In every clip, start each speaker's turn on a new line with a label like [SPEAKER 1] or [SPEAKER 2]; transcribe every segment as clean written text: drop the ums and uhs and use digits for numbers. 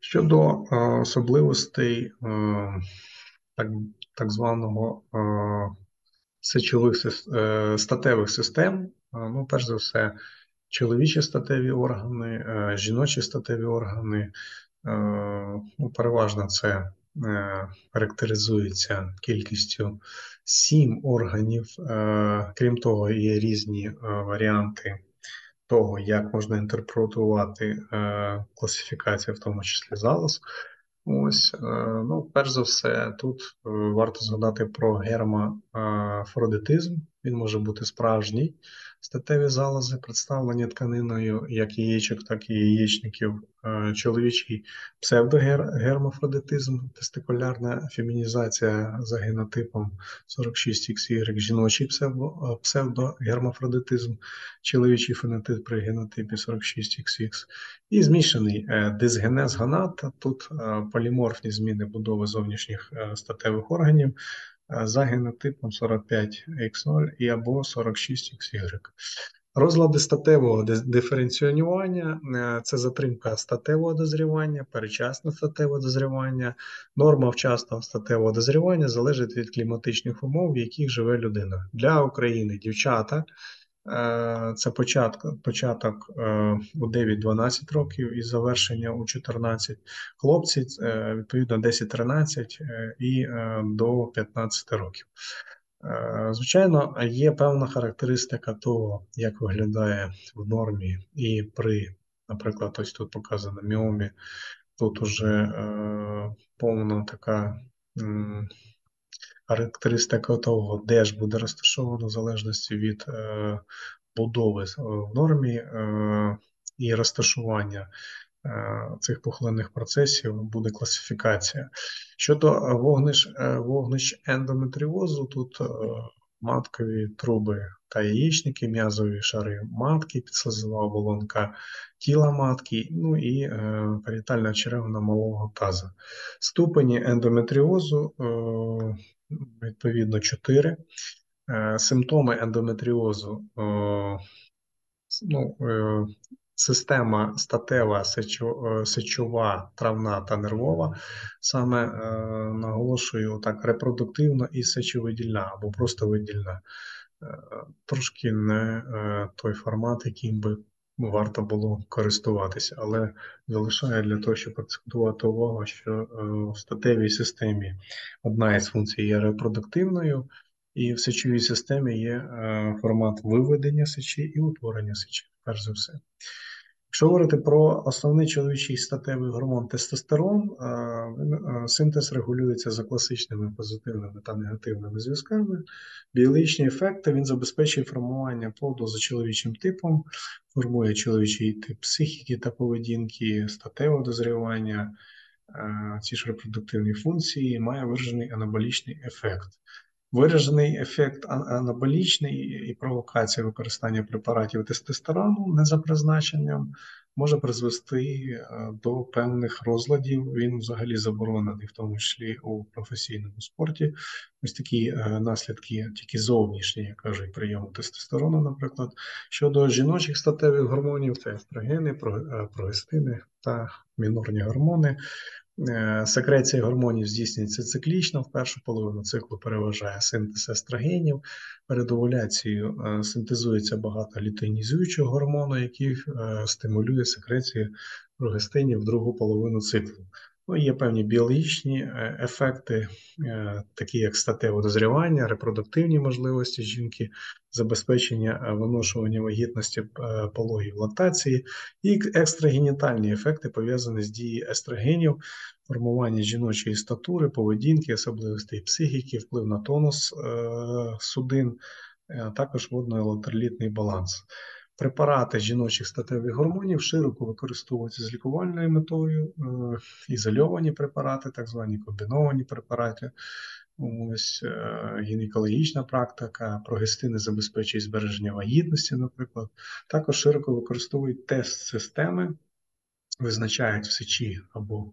[SPEAKER 1] Щодо особливостей так, так званого статевих систем, ну, перш за все, чоловічі статеві органи, жіночі статеві органи, ну, переважно це характеризується кількістю 7 органів. Крім того, є різні варіанти того, як можна інтерпретувати класифікацію, в тому числі залоз. Ось, ну, перш за все, тут варто згадати про гермафродитизм. Він може бути справжній. Статеві залози, представлені тканиною як яєчок, так і яєчників. Чоловічий псевдогермафродитизм, тестикулярна фемінізація за генотипом 46XY, жіночий псевдогермафродитизм, чоловічий фенотип при генотипі 46XX. І змішаний дисгенез гонад. Тут поліморфні зміни будови зовнішніх статевих органів за генотипом 45X0 і або 46XY. Розлади статевого диференціонування – це затримка статевого дозрівання, передчасне статеве дозрівання. Норма вчасного статевого дозрівання залежить від кліматичних умов, в яких живе людина. Для України дівчата – це початок у 9-12 років і завершення у 14. Хлопці, відповідно, 10-13 і до 15 років. Звичайно, є певна характеристика того, як виглядає в нормі і при, наприклад, ось тут показано міомі, тут уже повна така характеристика того, де ж буде розташовано, в залежності від будови в нормі і розташування цих пухлинних процесів буде класифікація. Щодо вогнищ ендометріозу, тут маткові труби та яєчники, м'язові шари матки, підслизова оболонка тіла матки, ну і паріетальна черевина малого таза. Ступені ендометріозу відповідно 4. Симптоми ендометріозу, ну, система статева, сечова, травна та нервова, саме наголошую так, репродуктивна і сечовидільна або просто видільна. Трошки не той формат, яким би варто було користуватися, але залишаю для того, щоб акцентувати увагу, що в статевій системі одна із функцій є репродуктивною, і в сечовій системі є формат виведення сечі і утворення сечі, перш за все. Якщо говорити про основний чоловічий статевий гормон тестостерон, синтез регулюється за класичними позитивними та негативними зв'язками. Біологічні ефекти він забезпечує формування плоду за чоловічим типом, формує чоловічий тип психіки та поведінки, статевого дозрівання, ці ж репродуктивні функції, має виражений анаболічний ефект. Виражений ефект анаболічний і провокація використання препаратів тестостерону не за призначенням може призвести до певних розладів. Він взагалі заборонений, в тому числі у професійному спорті. Ось такі наслідки, тільки зовнішні, як кажуть, прийому тестостерону, наприклад. Щодо жіночих статевих гормонів, це естрогени, прогестини та мінорні гормони. Секреція гормонів здійснюється циклічно, в першу половину циклу переважає синтез естрогенів, перед овуляцією синтезується багато лютеїнізуючого гормону, який стимулює секрецію прогестинів в другу половину циклу. Ну, є певні біологічні ефекти, такі як статеве дозрівання, репродуктивні можливості жінки, забезпечення виношування вагітності, пологів, лактації і екстрагенітальні ефекти, пов'язані з дією естрогенів, формування жіночої статури, поведінки, особливостей психіки, вплив на тонус судин, а також водно-електролітний баланс. Препарати жіночих статевих гормонів широко використовуються з лікувальною метою, ізольовані препарати, так звані комбіновані препарати. Ось гінекологічна практика, прогестини забезпечують збереження вагітності, наприклад. Також широко використовують тест-системи, визначають в сечі або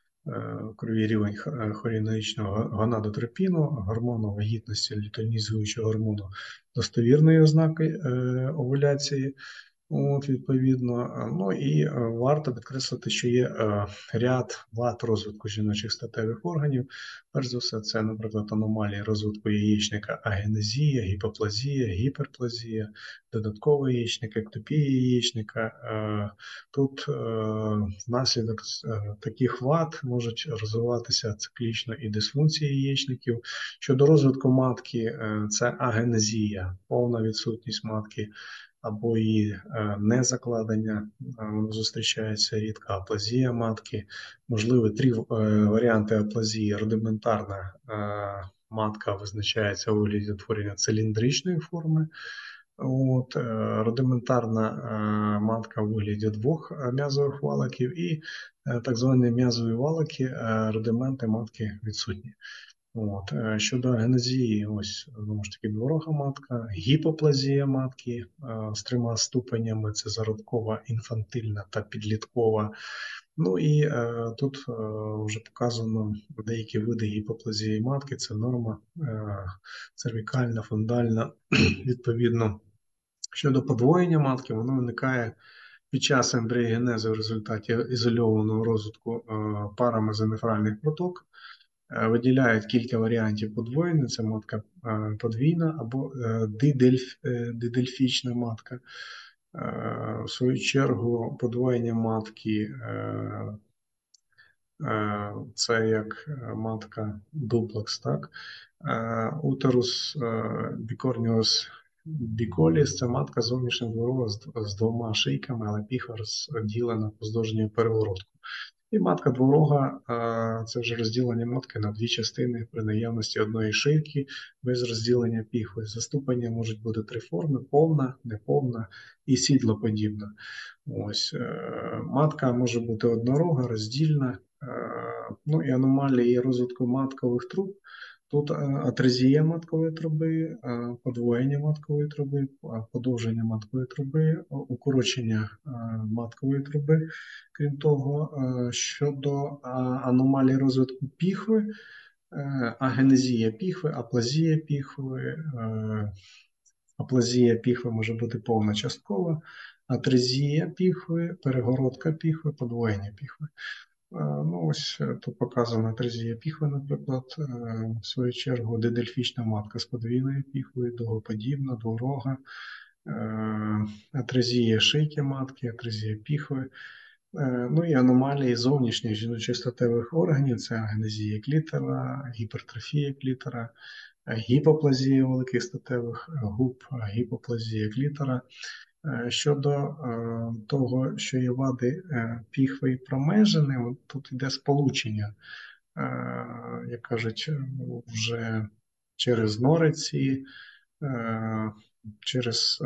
[SPEAKER 1] крові рівень хоріонічного гонадотропіну, гормону вагітності, лютеїнізуючого гормону, достовірної ознаки овуляції. Відповідно, ну і варто підкреслити, що є ряд вад розвитку жіночих статевих органів. Перш за все, це, наприклад, аномалії розвитку яєчника, агенезія, гіпоплазія, гіперплазія, додатковий яєчник, ектопія яєчника. Тут внаслідок таких вад можуть розвиватися циклічно і дисфункції яєчників. Щодо розвитку матки, це агенезія, повна відсутність матки або її незакладення, воно зустрічається рідко, аплазія матки. Можливо, три варіанти аплазії. Рудиментарна матка визначається у вигляді утворення циліндричної форми. Рудиментарна матка у вигляді двох м'язових валиків і так звані м'язові валики, рудименти матки відсутні. Щодо агенезії, ось знову ж таки дворога матка, гіпоплазія матки з 3 ступенями: це зародкова, інфантильна та підліткова. Ну і тут вже показано деякі види гіпоплазії матки: це норма, цервікальна, фундальна, відповідно. Щодо подвоєння матки, воно виникає під час ембріогенезу в результаті ізольованого розвитку парамезонефральних проток. Виділяють кілька варіантів подвоєння: це матка подвійна або дидельфічна матка. В свою чергу, подвоєння матки це як матка дуплекс, так? Утерус бікорніус біколіс – це матка зовнішня дворова з 2 шийками, але піхва розділена поздовжньою перегородкою. І матка дворога – це вже розділення матки на 2 частини при наявності одної шийки без розділення піхви. За ступенем можуть бути 3 форми: повна, неповна і сідлоподібна. Матка може бути однорога, роздільна. Ну і аномалії розвитку маткових труб. Тут атрезія маткової труби, подвоєння маткової труби, подовження маткової труби, укорочення маткової труби. Крім того, щодо аномалій розвитку піхви, агенезія піхви, аплазія піхви. Аплазія піхви може бути повна, часткова, атрезія піхви, перегородка піхви, подвоєння піхви. Тут показана атрезія піхви, наприклад, в свою чергу дидельфічна матка з подвійною піхвою, дугоподібна, дворога, атрезія шийки матки, атрезія піхви. Ну і аномалії зовнішніх жіночих статевих органів – це агенезія клітора, гіпертрофія клітора, гіпоплазія великих статевих губ, гіпоплазія клітора. Щодо того, що є вади піхви і промежини, тут йде сполучення, як кажуть, вже через нориці, через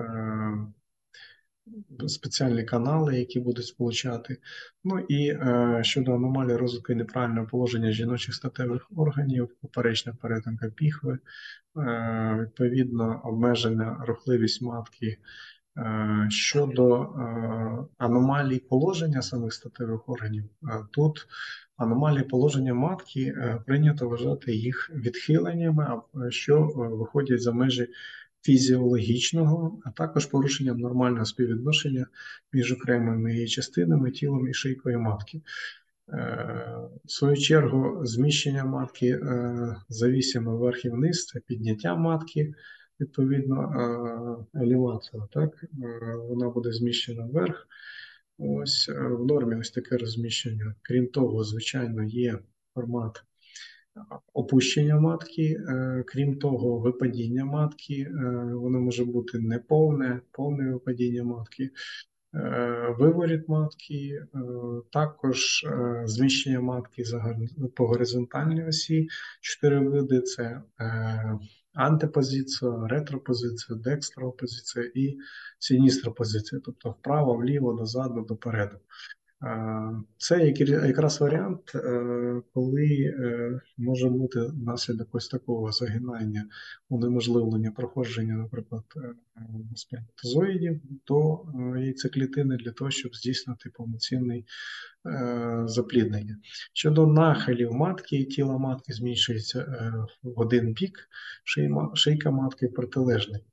[SPEAKER 1] спеціальні канали, які будуть сполучати. Ну і щодо аномалії розвитку і неправильного положення жіночих статевих органів, поперечна перетинка піхви, відповідно обмежена рухливість матки. Щодо аномалій положення самих статевих органів, тут аномалії положення матки прийнято вважати їх відхиленнями, що виходять за межі фізіологічного, а також порушенням нормального співвідношення між окремими її частинами, тілом і шийкою матки. В свою чергу, зміщення матки завісимо вверх і вниз, це підняття матки, відповідно, елевація, так? Вона буде зміщена вверх. В нормі ось таке розміщення. Крім того, звичайно, є формат опущення матки, крім того, випадіння матки, воно може бути неповне, повне випадіння матки, виворіт матки, також зміщення матки по горизонтальній осі. 4 види – це антипозиція, ретропозиція, декстропозиція і синістропозиція, тобто вправо, вліво, дозаду, допереду. Це якраз варіант, коли може бути внаслідок ось такого загинання, унеможливлення проходження, наприклад, сперматозоїдів до яйцеклітини для того, щоб здійснити повноцінне запліднення. Щодо нахилів матки, тіло матки зміщується в один бік, шийка матки в протилежний.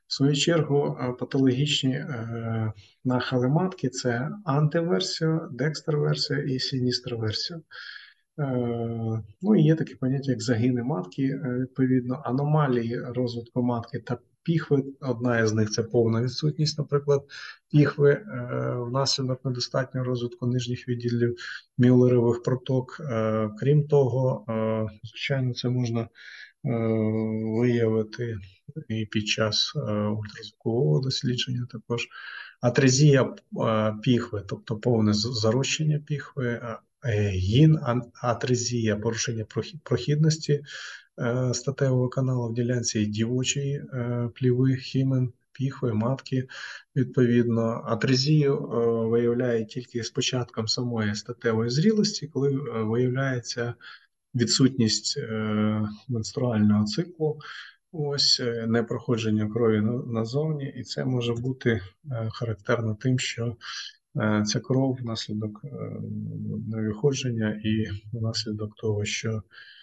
[SPEAKER 1] В свою чергу, патологічні нахили матки – це антиверсія, декстроверсія і сіністроверсія. Ну і є таке поняття, як загини матки, відповідно, аномалії розвитку матки та піхви. Одна із них – це повна відсутність, наприклад, піхви внаслідок недостатнього розвитку нижніх відділів міолерових проток. Крім того, звичайно, це можна виявити і під час ультразвукового дослідження також. Атрезія піхви, тобто повне зарощення піхви, гін, атрезія, порушення прохідності статевого каналу в ділянці дівочої пліви, хімен, піхви, матки. Відповідно, атрезію виявляє тільки з початком самої статевої зрілості, коли виявляється відсутність менструального циклу, ось непроходження крові назовні, і це може бути характерно тим, що ця кров внаслідок невиходження і внаслідок того, що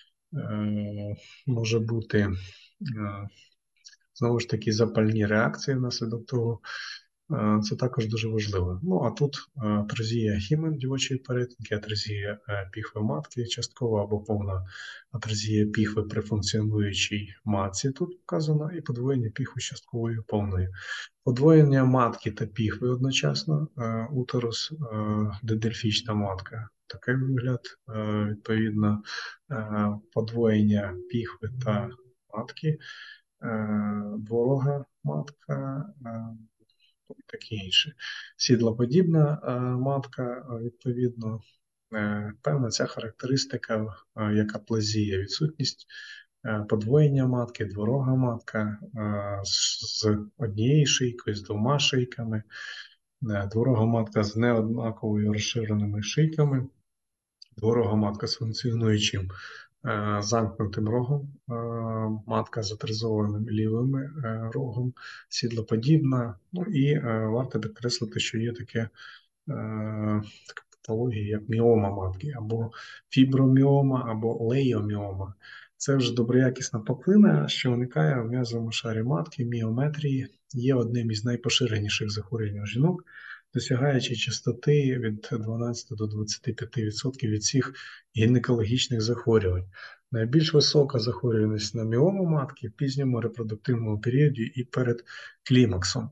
[SPEAKER 1] може бути знову ж таки запальні реакції внаслідок того. Це також дуже важливо. Ну, а тут атрезія хімен дівочої перетинки, атрезія піхви матки часткова або повна атрезія піхви при функціонуючій матці тут вказано, і подвоєння піхви частковою повною. Подвоєння матки та піхви одночасно, утерус, дидельфічна матка. Такий вигляд, відповідно, подвоєння піхви та матки, дворога матка, і таке інше. Сідлоподібна матка, відповідно, певна ця характеристика, як аплазія, відсутність подвоєння матки, дворога матка з однією шийкою, з двома шийками, дворога матка з неоднаковою розширеними шийками, дворога матка з функціонуючим замкнутим рогом, матка з атризованим лівим рогом, сідлоподібна. Ну і варто підкреслити, що є така патологія, як міома матки, або фіброміома, або лейоміома. Це вже доброякісна пухлина, що виникає в м'язовому шарі матки, міометрії, є одним із найпоширеніших захворювань у жінок, досягаючи частоти від 12 до 25% від всіх гінекологічних захворювань. Найбільш висока захворюваність на міому матки в пізньому репродуктивному періоді і перед клімаксом.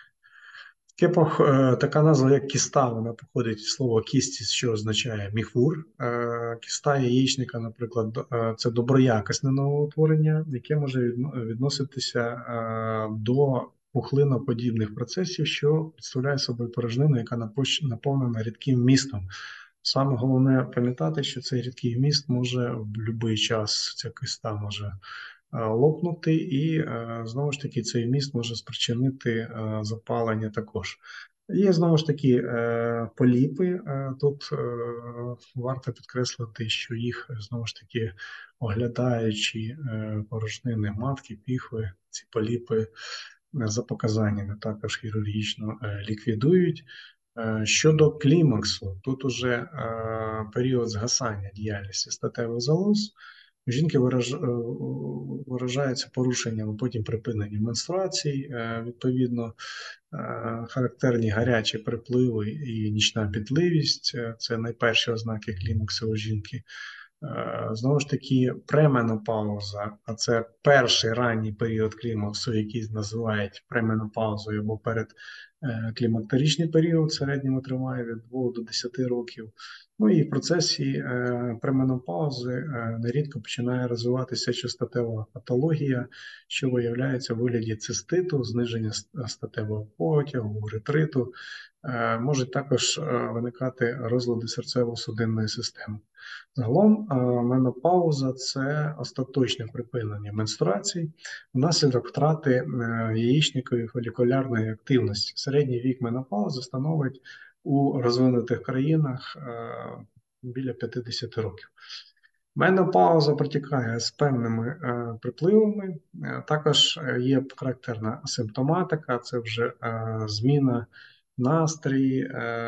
[SPEAKER 1] Така назва, як кіста, вона походить від слова кістіс, що означає міхур. Кіста яєчника, наприклад, це доброякісне новоутворення, яке може відноситися до пухлиноподібних процесів, що представляє собою порожнину, яка наповнена рідким вмістом. Саме головне пам'ятати, що цей рідкий вміст може в будь-який час, ця киста може лопнути, і знову ж таки цей вміст може спричинити запалення також. Є знову ж таки поліпи. Тут варто підкреслити, що їх знову ж таки оглядаючи порожнини матки, піхви, ці поліпи за показаннями також хірургічно ліквідують. Щодо клімаксу, тут уже період згасання діяльності статевих залоз. У жінки виражається порушенням, потім припинення менструацій, відповідно, характерні гарячі припливи і нічна пітливість – це найперші ознаки клімаксу у жінки. Знову ж таки, пременопауза, а це перший ранній період клімаксу, який називають пременопаузою або передклімактеричний період, в середньому триває від 2 до 10 років. Ну і в процесі пременопаузи нерідко починає розвиватися частотева патологія, що виявляється в вигляді циститу, зниження статевого потягу, ретриту. Можуть також виникати розлади серцево-судинної системи. Загалом менопауза – це остаточне припинення менструацій внаслідок втрати яєчникової фолікулярної активності. Середній вік менопаузи становить у розвинутих країнах біля 50 років. Менопауза протікає з певними припливами, також є характерна симптоматика, це вже зміна настрій,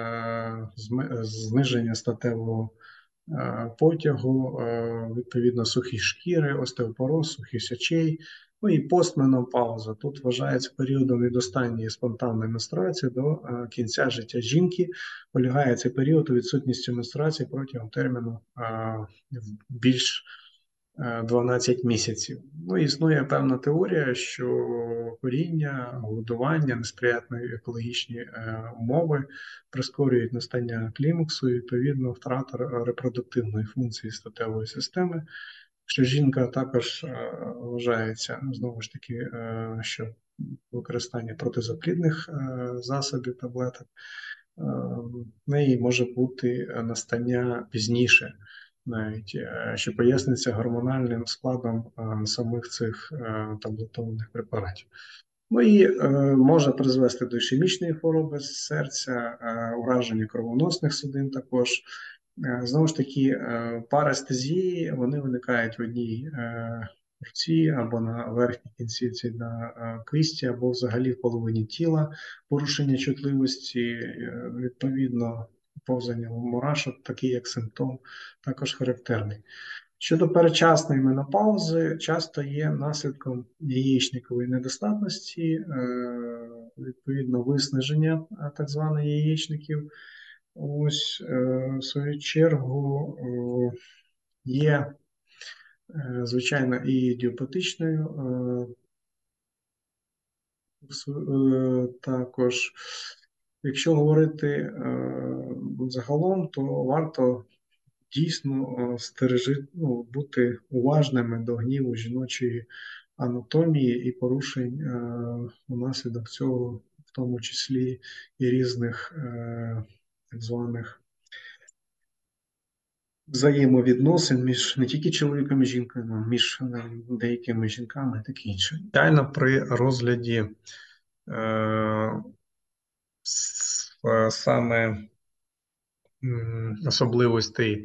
[SPEAKER 1] зниження статевого потягу, відповідно сухі шкіри, остеопороз, сухість очей, Ну і постменопауза. Тут вважається періодом від останньої спонтанної менструації до кінця життя жінки. Полягає цей період у відсутності менструації протягом терміну більш 12 місяців. Ну, існує певна теорія, що коріння, голодування, несприятливі екологічні умови прискорюють настання клімаксу і, відповідно, втрата репродуктивної функції статевої системи. Що жінка також вважається, знову ж таки, що використання протизаплідних засобів, таблеток, в неї може бути настання пізніше, навіть що пояснюється гормональним складом самих цих таблетованих препаратів. Ну і може призвести до ішемічної хвороби серця, ураження кровоносних судин також. Знову ж таки, парестезії, вони виникають в одній руці або на верхній кінцівці на кисті, або взагалі в половині тіла, порушення чутливості, відповідно, повзання мурашок, такий як симптом, також характерний. Щодо передчасної менопаузи, часто є наслідком яєчникової недостатності, відповідно виснаження так званих яєчників. Ось, в свою чергу, є, звичайно, і ідіопатичною також. Якщо говорити загалом, то варто дійсно бути уважними до гніву жіночої анатомії і порушень внаслідок цього, в тому числі і різних так званих взаємовідносин між не тільки чоловіком і жінкою, але між деякими жінками і таке інше. Реально при розгляді саме особливостей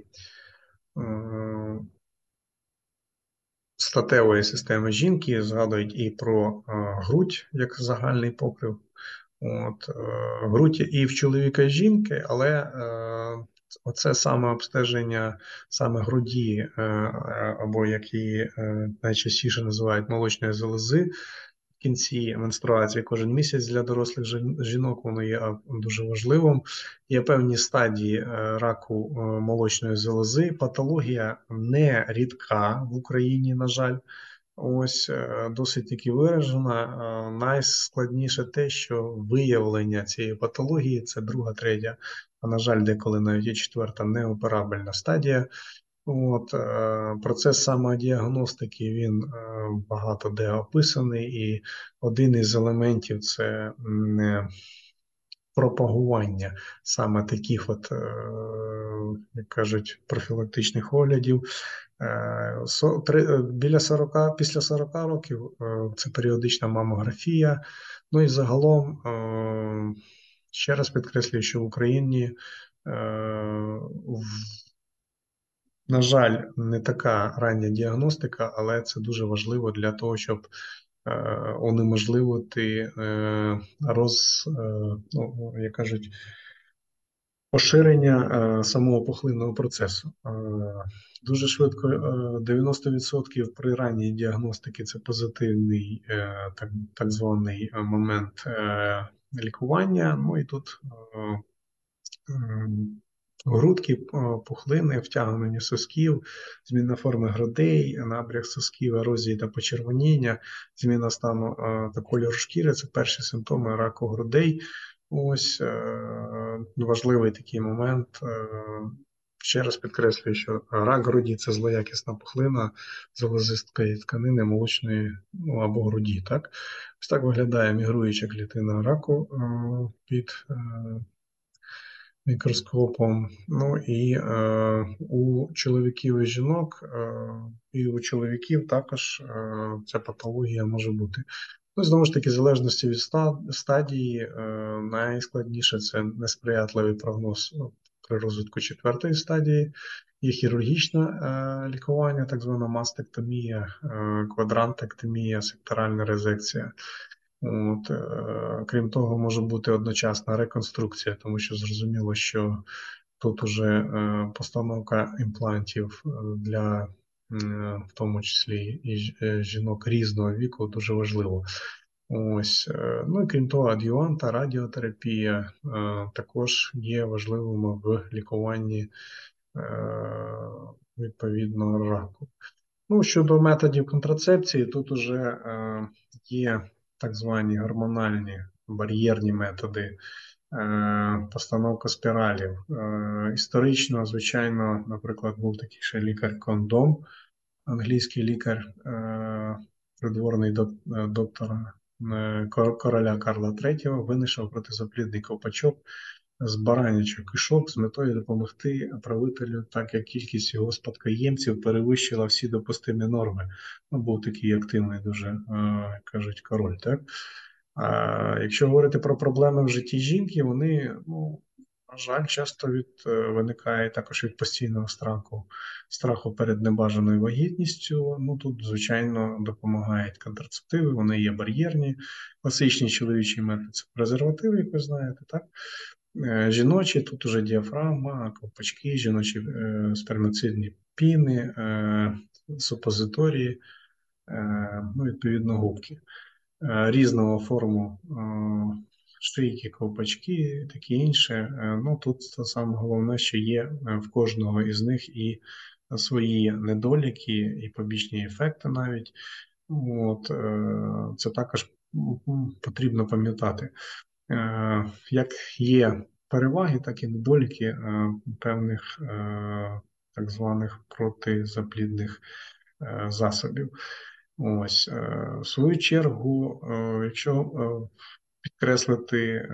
[SPEAKER 1] статевої системи жінки згадують і про грудь як загальний покрив. Грудь і в чоловіка і жінки, але оце саме обстеження саме груді, або як її найчастіше називають молочної залози, в кінці менструації кожен місяць для дорослих жінок, воно є дуже важливим. Є певні стадії раку молочної залози. Патологія не рідка в Україні, на жаль. Ось досить таки виражена. Найскладніше те, що виявлення цієї патології – це друга, третя, а на жаль, деколи навіть і четверта неоперабельна стадія. Процес самодіагностики, він багато де описаний, і один із елементів – це пропагування саме таких як кажуть, профілактичних оглядів. Після 40 років це періодична мамографія. Ну і загалом, ще раз підкреслюю, що в Україні, на жаль, не така рання діагностика, але це дуже важливо для того, щоб унеможливити як кажуть, поширення самого пухлинного процесу. Дуже швидко, 90% при ранній діагностиці це позитивний так званий момент лікування. Ну і тут грудки, пухлини, втягнення сосків, зміна форми грудей, набряк сосків, ерозії та почервоніння, зміна стану та кольору шкіри – це перші симптоми раку грудей. Ось важливий такий момент. Ще раз підкреслюю, що рак груді – це злоякісна пухлина залозисткої тканини молочної або груді. Так? Ось так виглядає мігруюча клітина раку під мікроскопом. Ну і у чоловіків і жінок, і у чоловіків також ця патологія може бути. Ну, знову ж таки, в залежності від стадії, найскладніше – це несприятливий прогноз при розвитку четвертої стадії, є хірургічне лікування, так звана мастектомія, квадрантектомія, секторальна резекція. Крім того, може бути одночасна реконструкція, тому що зрозуміло, що тут уже постановка імплантів для в тому числі і жінок різного віку, дуже важливо. Ось, ну і крім того, ад'юванта, радіотерапія також є важливими в лікуванні відповідно раку. Ну, щодо методів контрацепції, тут уже є так звані гормональні бар'єрні методи, постановка спіралів. Історично, звичайно, наприклад, був такий ще лікар-кондом, англійський лікар, придворний доктора короля Карла III, винайшов протизаплідний ковпачок з баранячок кишок з метою допомогти правителю, так як кількість його спадкоємців перевищила всі допустимі норми. Ну, був такий активний дуже, кажуть, король. Так? А якщо говорити про проблеми в житті жінки, вони, ну, на жаль, часто виникає також від постійного страху перед небажаною вагітністю. Ну тут, звичайно, допомагають контрацептиви, вони є бар'єрні, класичний чоловічий метод це презервативи, як ви знаєте, так? Жіночі, тут уже діафрагма, ковпачки, жіночі спермацидні піни, супозиторії, ну, відповідно, губки різного форму шийки, ковпачки, таке інше. Ну, тут саме головне, що є в кожного із них і свої недоліки, і побічні ефекти навіть. От, це також потрібно пам'ятати. Як є переваги, так і недоліки певних так званих протизаплідних засобів. Ось, в свою чергу, якщо підкреслити,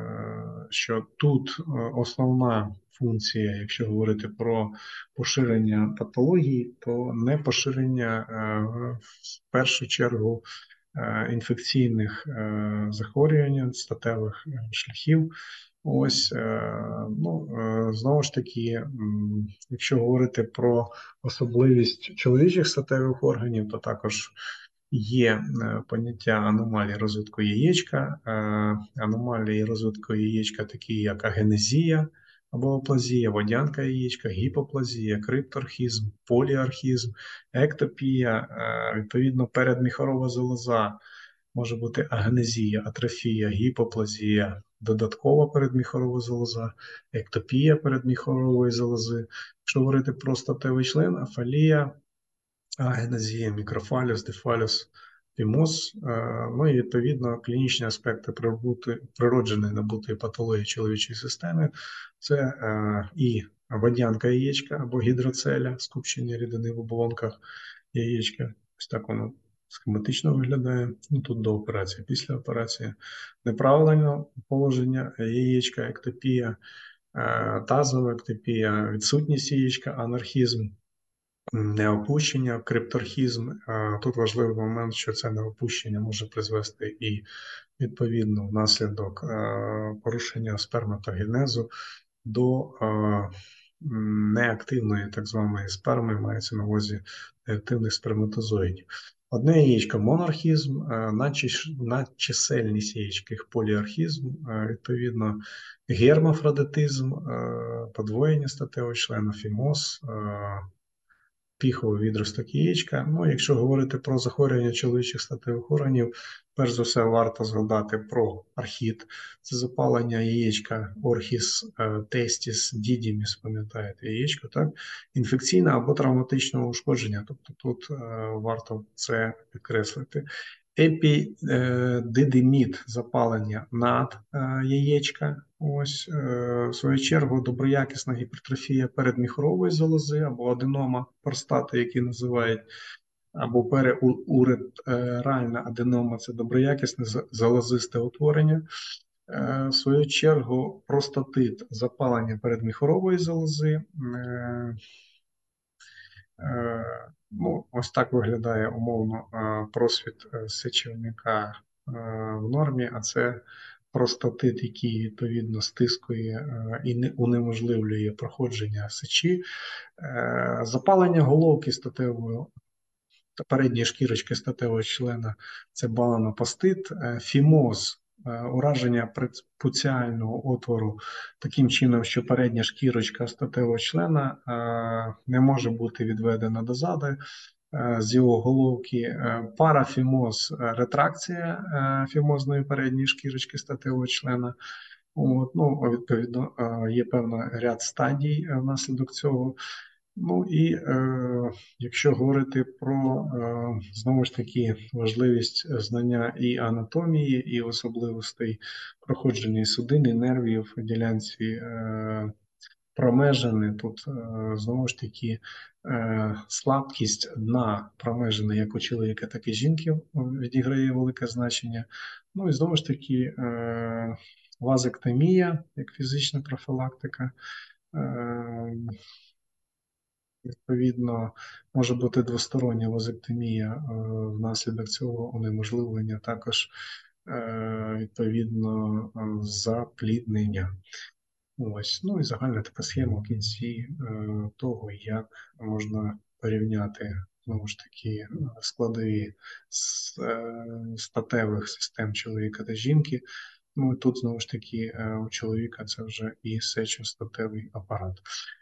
[SPEAKER 1] що тут основна функція, якщо говорити про поширення патології, то не поширення в першу чергу інфекційних захворювань, статевих шляхів. Ось, ну, знову ж таки, якщо говорити про особливість чоловічих статевих органів, то також є поняття аномалії розвитку яєчка, аномалії розвитку яєчка, такі як агенезія або аплазія, водянка яєчка, гіпоплазія, крипторхізм, поліархізм, ектопія, відповідно, передміхорова залоза, може бути агенезія, атрофія, гіпоплазія, додаткова передміхорова залоза, ектопія передміхорової залози. Якщо говорити про статевий член, афалія, агенезія, мікрофаліс, дефаліс, фімоз, ну і відповідно клінічні аспекти природженої набутої патології чоловічої системи, це і водянка яєчка або гідроцеля, скупчення рідини в оболонках яєчка. Ось так воно схематично виглядає. Ну, тут до операції, після операції. Неправильне положення яєчка, ектопія, тазова ектопія, відсутність яєчка, анархізм, неопущення, крипторхізм. Тут важливий момент, що це неопущення може призвести і відповідно внаслідок порушення сперматогенезу до неактивної так званої сперми, мається на увазі неактивних сперматозоїдів. Одне яєчко монархізм, надчисельність яєчких поліархізм, відповідно гермафродитизм, подвоєння статевого члена, фімоз, піховий відросток яєчка. Ну, якщо говорити про захворювання чоловічих статевих органів, перш за все варто згадати про архіт. Це запалення яєчка, орхіс, тестіс, дідіміс, пам'ятаєте, яєчко, так? Інфекційне або травматичне ушкодження. Тобто тут варто це підкреслити. Епідидимід, запалення над яєчка. Ось, в свою чергу, доброякісна гіпертрофія передміхорової залози або аденома простати, які називають, або переуретральна аденома, це доброякісне залозисте утворення. В свою чергу, простатит, запалення передміхорової залози. Ну, ось так виглядає умовно просвіт сечівника в нормі, а це простатит, який відповідно стискує і унеможливлює проходження сечі, запалення головки статевого та передньої шкірочки статевого члена, це баланопастит, фімоз, ураження предпуціального отвору таким чином, що передня шкірочка статевого члена не може бути відведена дозаду з його головки, парафімоз, ретракція фімозної передньої шкірочки статевого члена. От, ну, відповідно, є певний ряд стадій внаслідок цього. Ну і якщо говорити про знову ж таки важливість знання і анатомії, і особливостей проходження судин і нервів в ділянці промежини, тут знову ж таки слабкість дна промежини як у чоловіка, так і жінки відіграє велике значення. Ну і знову ж таки вазектомія як фізична профілактика. Відповідно, може бути двостороння вазектомія, внаслідок цього унеможливлення також відповідно запліднення. Ось, ну і загальна така схема в кінці того, як можна порівняти знову ж таки складові статевих систем чоловіка та жінки. Ну і тут знову ж таки у чоловіка це вже і сечостатевий апарат.